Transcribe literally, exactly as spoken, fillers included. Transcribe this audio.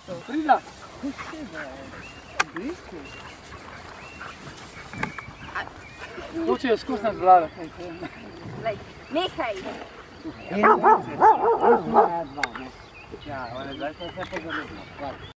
Frida! Hočejo skozi nas vladati. Nehaj! Ja, ona zdaj pa se pozabila.